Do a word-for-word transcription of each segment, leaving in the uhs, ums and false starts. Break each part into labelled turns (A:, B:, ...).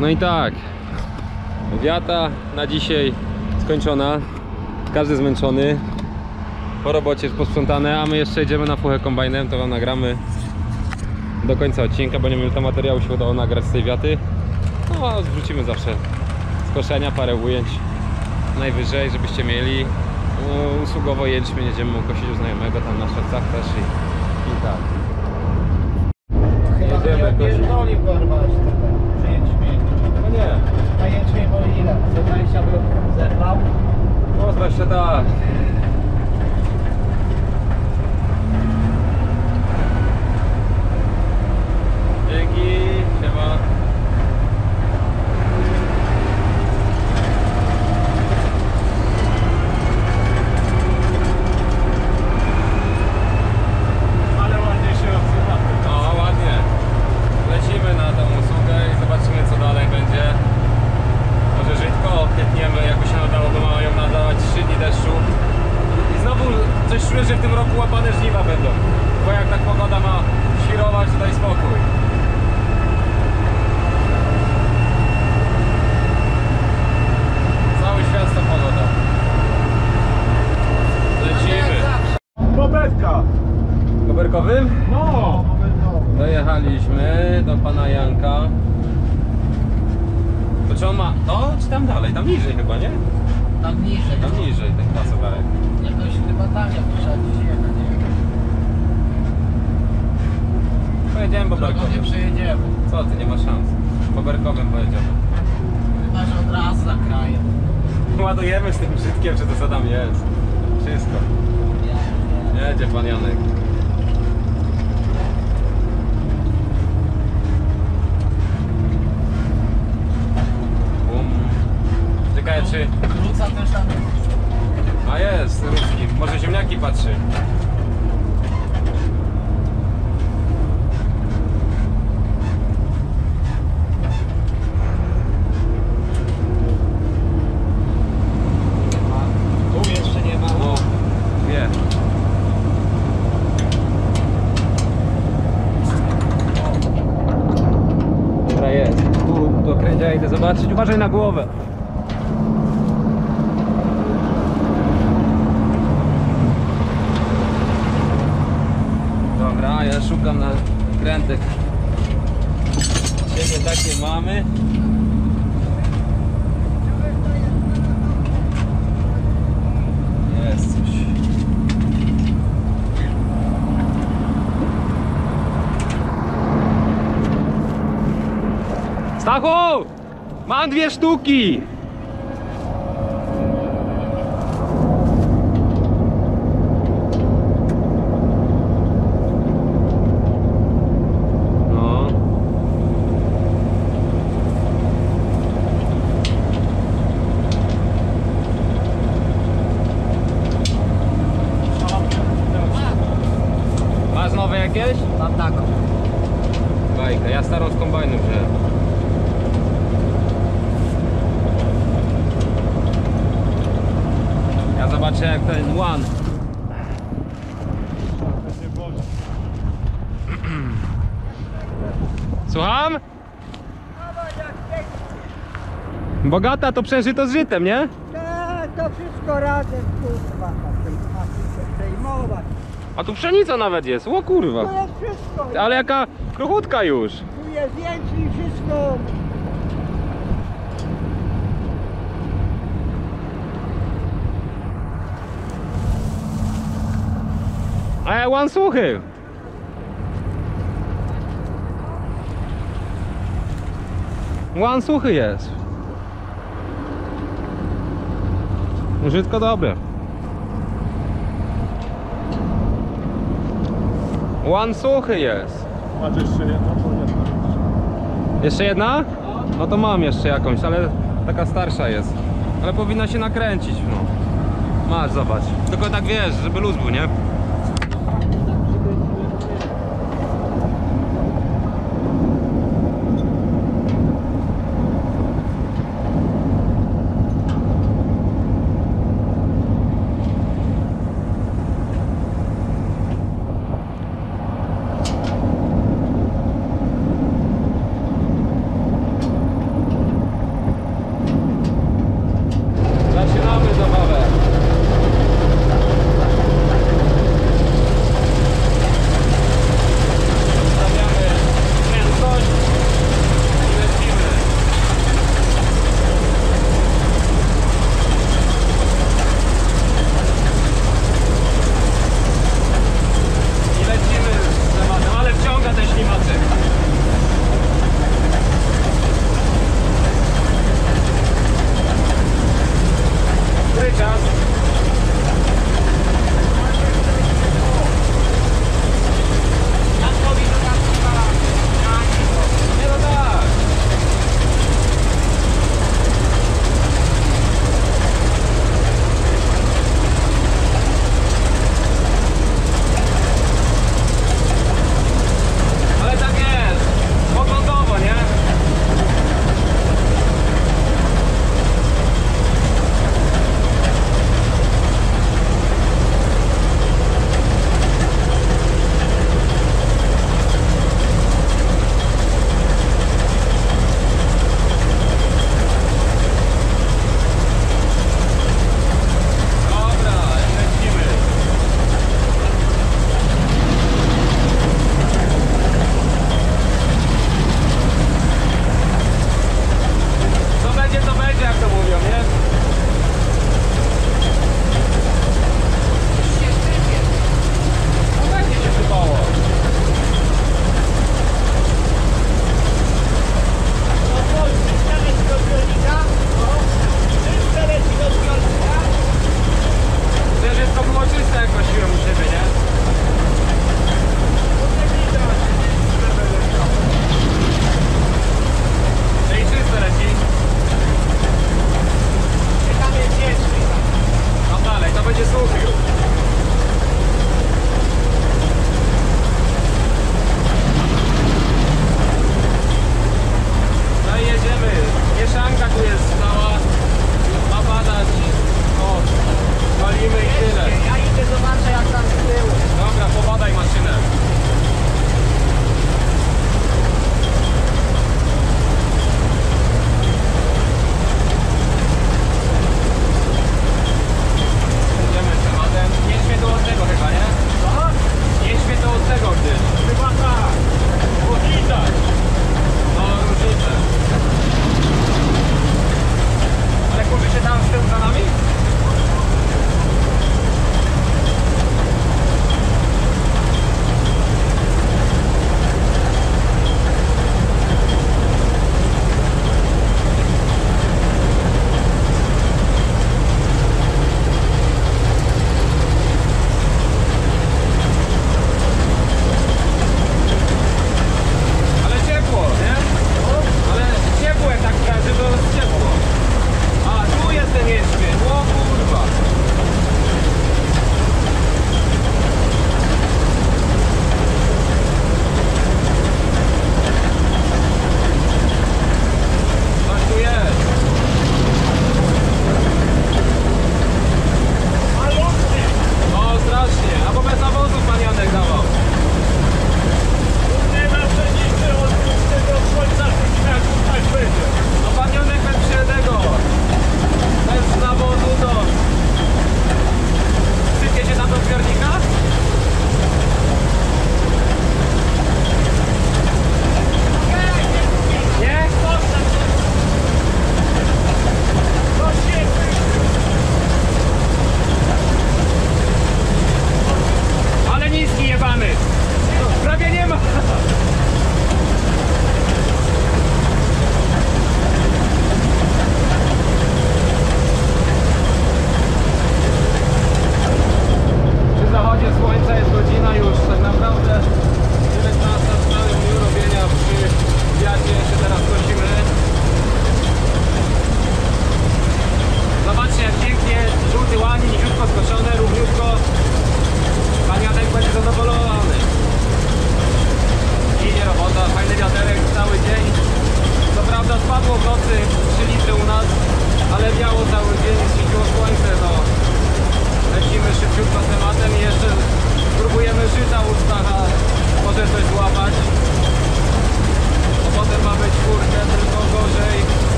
A: No i tak, wiata na dzisiaj skończona, każdy zmęczony, po robocie posprzątane, a my jeszcze jedziemy na fuchę kombajnem, to wam nagramy do końca odcinka, bo nie wiem, ile to materiału się udało nagrać z tej wiaty. No a zwrócimy zawsze z koszenia parę ujęć najwyżej, żebyście mieli. No, usługowo jęczmień jedziemy ukosić u znajomego tam na Szewcach też i, i tak. Jedziemy
B: pierdolił go chyba przy jęczmieniu.
A: No nie.
B: Na jęczmień było ile? Co dwadzieścia by zerwał?
A: No właśnie tak. Dzięki, siema.
B: Ale ładnie się odzywa.
A: No ładnie. Lecimy na tą usługę i zobaczymy, co dalej będzie. Może żytko piętniemy, jakby się udało, bo mają ją nadawać trzy dni deszczu. I znowu coś czuję, że w tym roku łapane żniwa będą. Bo jak tak pogoda ma świrować, to daj spokój. Cały świat to pogoda. Lecimy.
B: Bobetka!
A: Koberkowym?
B: No!
A: Dojechaliśmy do pana Janka. To czy on ma... To czy tam dalej? Tam niżej chyba, nie?
B: Tam niżej.
A: Tam niżej ten pasogarek.
B: Jakoś chyba tam jak trzeba gdzieś jechać, nie wiem.
A: Pojedziemy
B: Drogą
A: boberkowym.
B: nie przejedziemy.
A: Co ty, nie ma szans. Boberkowym pojedziemy.
B: Chyba, że od razu za krajem.
A: Ładujemy z tym brzydkiem, czy to co tam jest. Wszystko. Jedzie pan Janek. Bum. Czekaj, czy...
B: Kruca też tam jest.
A: A jest, ruski. Może ziemniaki patrzy.
B: Tu jeszcze nie ma.
A: No, wie. Dobra, jest. Tu do kręcia idę zobaczyć. Uważaj na głowę. Dobra, ja szukam na krętek. Ciebie takie mamy. Jest coś. Stachu! Mam dwie sztuki! No. Masz nowe jakieś?
B: Mam taką.
A: Bajka, ja starą z kombajnu wziąłem. Ja zobaczę jak ten one. Słucham? Bogata to przeżyto z żytem, nie?
C: Tak, to wszystko razem, kurwa, na tej masy przejmować.
A: A tu pszenica nawet jest, o kurwa.
C: To jest wszystko,
A: Ale jaka kruchutka już.
C: tu jest jęczmień, wszystko.
A: E, one suchy. One suchy jest. Brzydko dobre. One suchy jest.
B: Masz jeszcze jedno?
A: Jeszcze jedna? No to mam jeszcze jakąś, ale taka starsza jest. Ale powinna się nakręcić, no. Masz, zobacz. Tylko tak wiesz, żeby luz był, nie?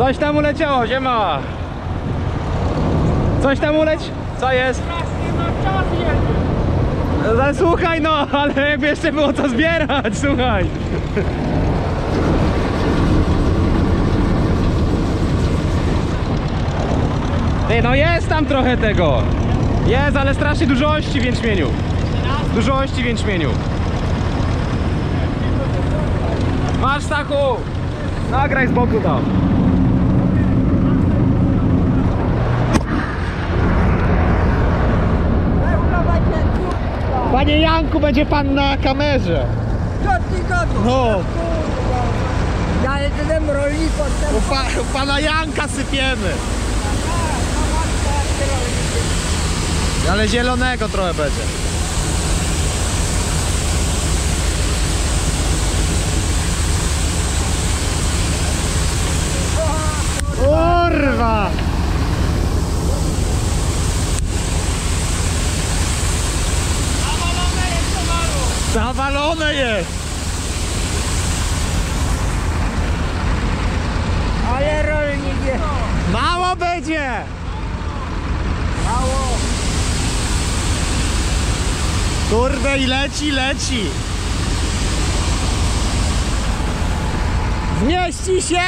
A: Coś tam uleciało, ziema. Coś tam uleć? Co jest? No, słuchaj no, ale jakby jeszcze było co zbierać, słuchaj. Ty, no jest tam trochę tego. Jest, ale strasznie dużo ości w jęczmieniu. Dużo ości w jęczmieniu. Masz, Stachu! Nagraj z boku tam.
B: Panie Janku, będzie pan na kamerze.
C: Co ty gadasz?
B: No,
C: Ja jestem rolnikiem.
B: u, pa, u pana Janka sypiemy. Ale zielonego trochę będzie. Kurwa! Zawalone jest!
C: Ale rolnik jest.
B: Mało będzie!
C: Mało.
B: Kurde i leci, leci! Zmieści się?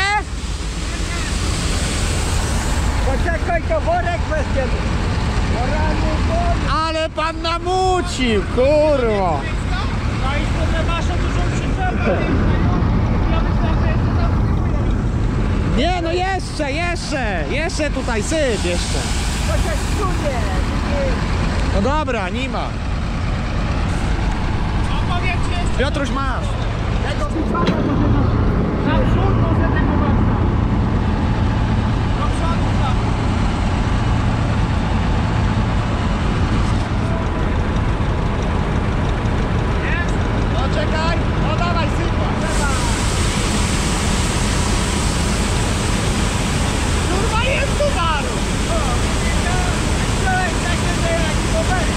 C: Poczekaj, to worek weźmiemy. O rany, worek.
B: Ale pan namucił, kurwa!
D: No i sobie masz dużą przyczepę. Ja myślałem, że jeszcze tam spróbuję.
B: Nie no jeszcze, jeszcze! Jeszcze tutaj syp jeszcze!
C: Poczekaj, tu nie.
B: No dobra, nie ma.
D: A powiedzcie jeszcze
B: Piotruś masz!
C: Tego pisana może na...
D: na przód, może tego mocno. Do przodu tam. Jest?
B: No czekaj! No dawaj sypa! Kurwa jest towaru!
C: Wczoraj takie wyraki powery.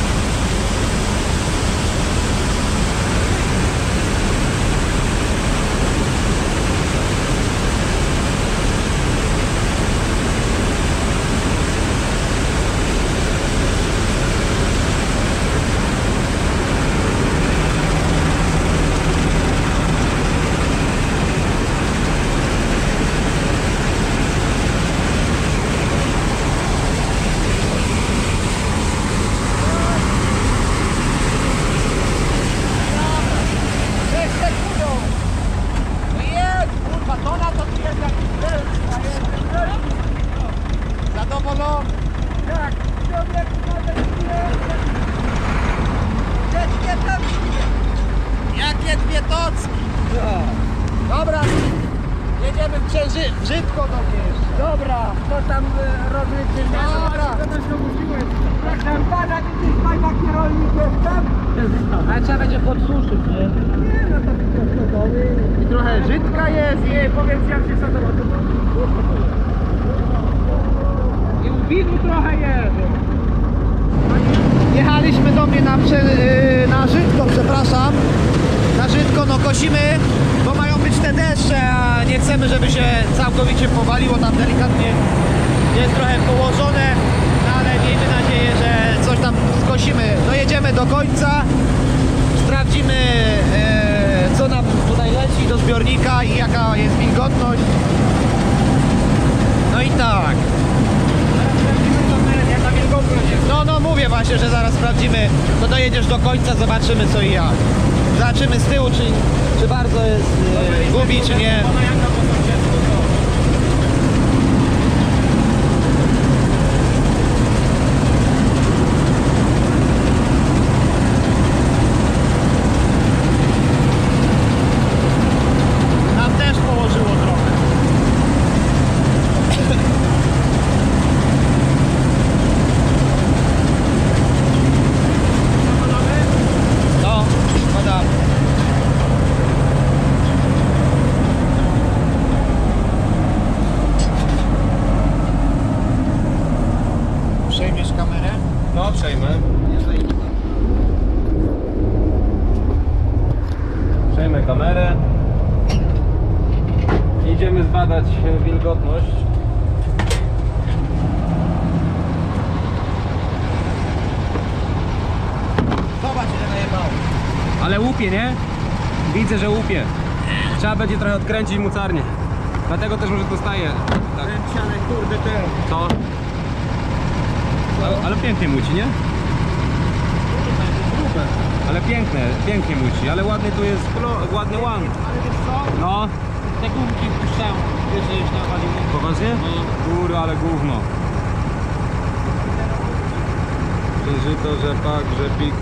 C: Jeszcze kudą. Jest, kurwa, to na to tu jest jakiś cel.
B: Zadowolony!
C: Tak, człowiek nawet nie... Dzieckie tocki.
B: Jakie dwie tocki! Dobra, jedziemy w księży... Brzydko do mnie jeszcze.
C: Dobra, to tam y, rolnicy nie
B: Dobra.
C: Proszę pana, widzisz pan jaki rolnik jestem?
B: Ale trzeba będzie podsuszyć, nie?
C: Nie, no to tylko stodoły.
B: I trochę żydka jest.
D: Nie, powiedz jak się zadowolony. I u widu trochę jest.
B: Jechaliśmy do mnie na, prze, yy, na Żydko, przepraszam. Na Żydko, no kosimy, bo mają być te deszcze, a nie chcemy, żeby się całkowicie powaliło, tam delikatnie jest trochę położone, no ale miejmy nadzieję, że coś tam skosimy. Dojedziemy do końca, sprawdzimy e, co nam tutaj leci do zbiornika i jaka jest wilgotność. No i tak. No, no mówię właśnie, że zaraz sprawdzimy, to dojedziesz do końca, zobaczymy co i jak. Zobaczymy z tyłu, czy, czy bardzo jest e, gubi, czy nie. Nam też położyło trochę. No, podam. Przejmiesz kamerę?
A: No, przejmę. Przejmę kamerę. Idziemy zbadać badać wilgotność.
B: Zobacz, ile najebało.
A: Ale łupie, nie? Widzę, że łupie. Trzeba będzie trochę odkręcić mocarnię. Dlatego też może dostaje. Tak.
B: Kręciane, kurde, te.
A: Co? Ale, ale pięknie muci, nie?
B: Grube.
A: Ale piękne, pięknie muci, ale ładny tu jest, klo- ładny łan.
B: Ale wiesz co?
A: No,
B: Te gumki puszczałem, wiesz, że już nawalił.
A: poważnie? Góry, ale gówno. Żyto, rzepak, rzepik.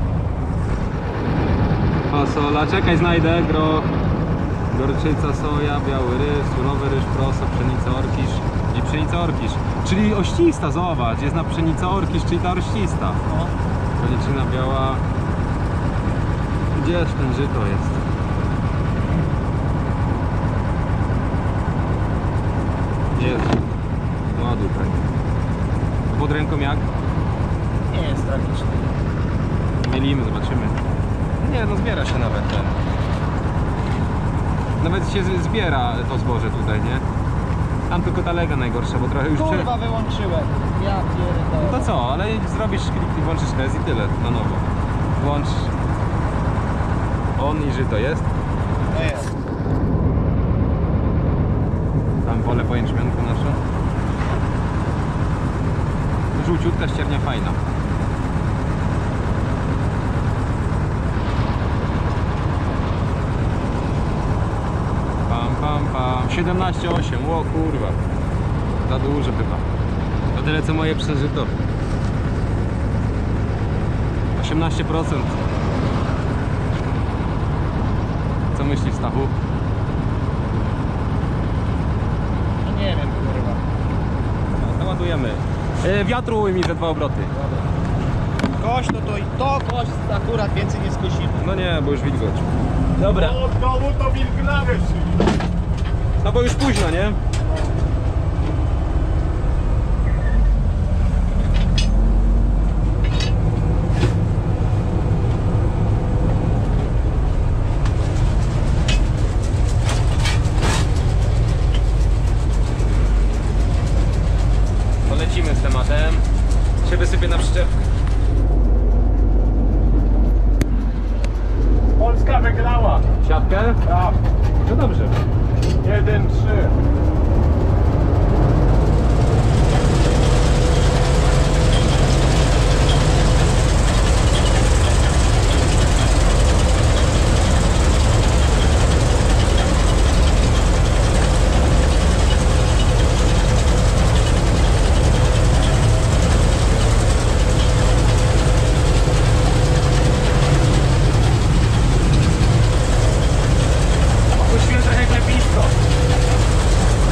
A: Fasola, czekaj, znajdę, groch, gorczyca, soja, biały ryż, surowy ryż, proso, pszenica orkisz i pszenica orkisz. Czyli oścista, zobacz, jest na pszenica orkisz, czyli ta oścista.
B: No.
A: Koniczyna biała. Gdzież ten żyto jest? Jest. No tutaj. Pod ręką jak?
B: Nie jest tragiczny.
A: Mielimy, zobaczymy. Nie, no zbiera się nawet ten. Nawet się z- zbiera to zboże tutaj, nie? Tam tylko ta lega najgorsza, bo trochę już prze...
B: Kurwa, wyłączyłem. Ja pierdolę.
A: No to co, ale zrobisz klik i włączysz res i tyle, na nowo. Włącz. On i żyto jest.
B: No jest.
A: Tam wolę po jęczmianku naszą. Żółciutka ściernia fajna. Pam, pam, pam. siedemnaście osiem. O kurwa. Za dużo chyba. To tyle co moje przeżyto. osiemnaście procent. Co myślisz, Stachu?
B: No nie wiem, kurwa.
A: No, to ładujemy. E, wiatru ujmij ze dwa obroty.
B: Kość, no to i to kość akurat więcej nie skosimy.
A: No nie, bo już wilgoć. Dobra.
C: Od domu to wilgnane szli.
A: No bo już późno, nie? Polecimy z tematem. Się wysypie na przyczepkę.
C: Polska wygrała.
A: Siatkę?
C: Tak.
A: No dobrze.
C: jeden trzy.
A: Puściłem trochę klepisko.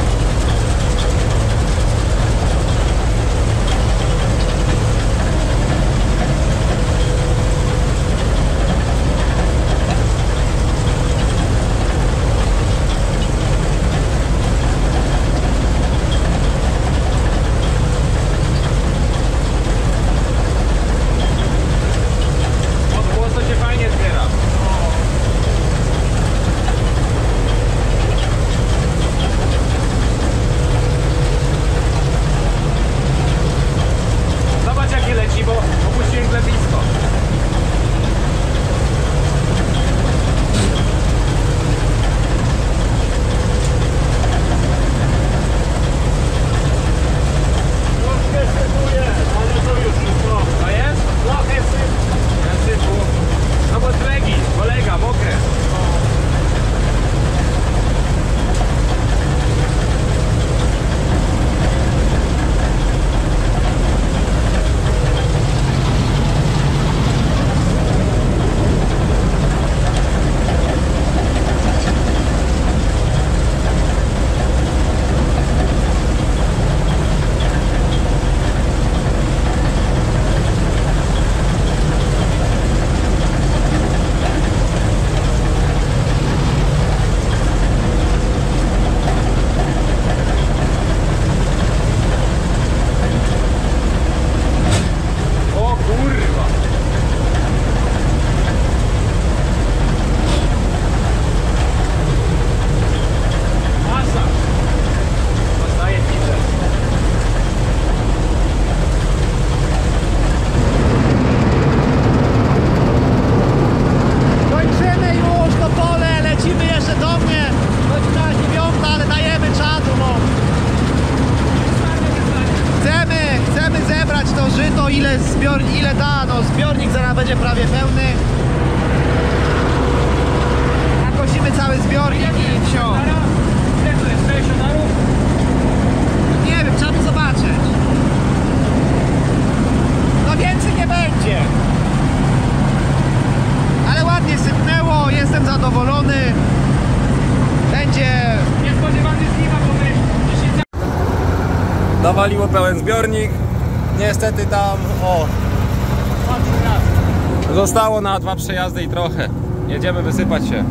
B: będzie prawie pełny. Nakosimy cały zbiornik i wsio.
D: Ile to jest? sześćdziesiąt arów?
B: Nie wiem, trzeba by zobaczyć. No więcej nie będzie. Ale ładnie sypnęło, jestem zadowolony. Będzie...
D: Niespodziewany żniwa, bo my dziesięć
A: Nawaliło pełen zbiornik. Niestety tam, o,
D: lat.
A: zostało na dwa przejazdy i trochę. Jedziemy wysypać się.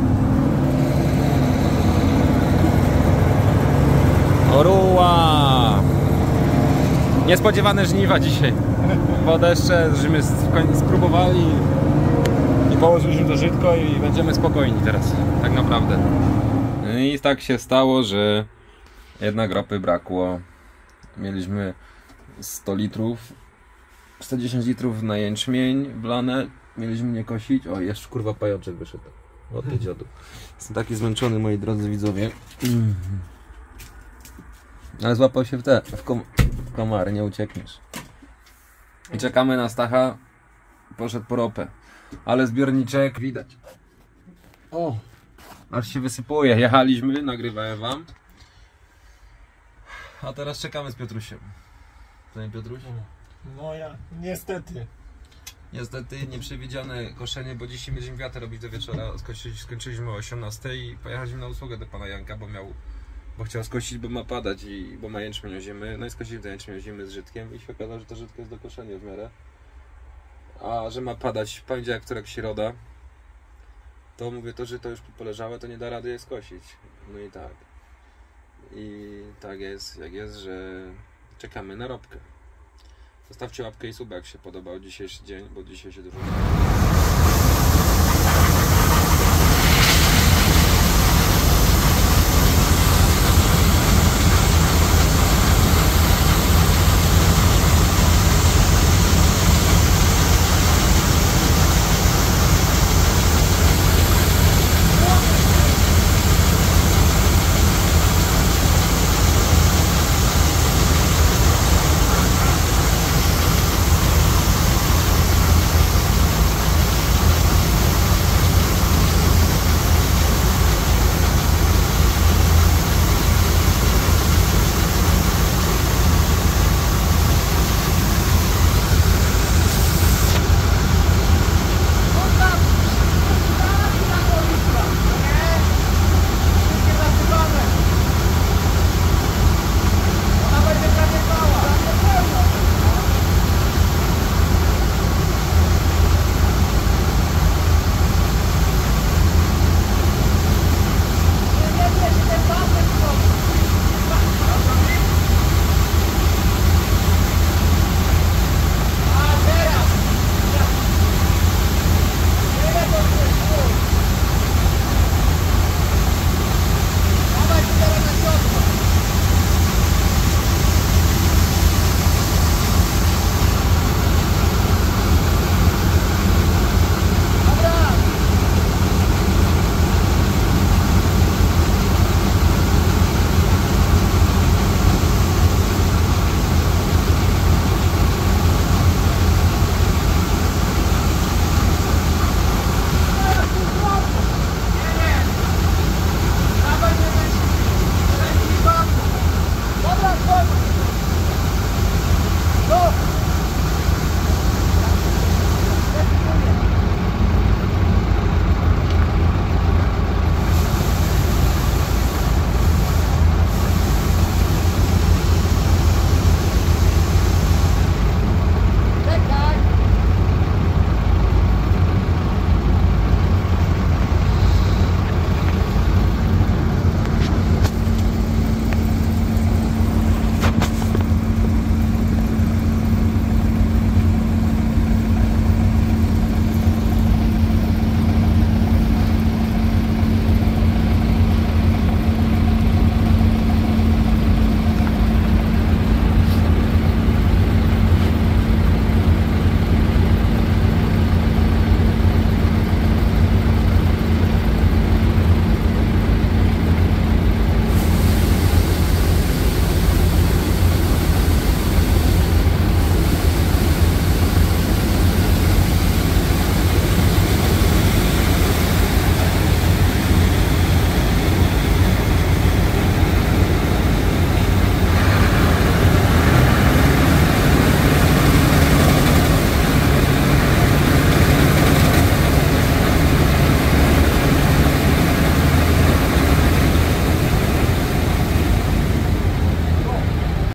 A: Oruła! Niespodziewane żniwa dzisiaj. Po deszcze, żeśmy spróbowali i położyliśmy to żytko i będziemy spokojni teraz, tak naprawdę. I tak się stało, że jednak ropy brakło. Mieliśmy sto litrów, sto dziesięć litrów na jęczmień wlane. Mieliśmy nie kosić. O, jeszcze kurwa pajączek wyszedł od tej dziadu. Jestem taki zmęczony, moi drodzy widzowie. Ale złapał się w te, w, kom w komary, nie uciekniesz. I czekamy na Stacha. Poszedł po ropę. Ale zbiorniczek widać. O, aż się wysypuje. Jechaliśmy, nagrywałem wam. A teraz czekamy z Piotrusiem. To nie Piotruś?
C: No ja, niestety.
A: Niestety nieprzewidziane koszenie, bo dzisiaj mieliśmy wiatr robić do wieczora. Skończyliśmy, skończyliśmy o osiemnastej i pojechaliśmy na usługę do pana Janka, bo miał, bo chciał skosić, bo ma padać i bo ma jęczmień ozimy. No i skosiliśmy ten jęczmień ozimy z żytkiem i się okazało, że to żytko jest do koszenia w miarę. A że ma padać w poniedziałek, wtorek, środa, to mówię to, że to już poleżałe, to nie da rady je skosić. No i tak. I tak jest, jak jest, że czekamy na ropkę. Zostawcie łapkę i suba, jak się podobał dzisiejszy dzień, bo dzisiaj się dużo...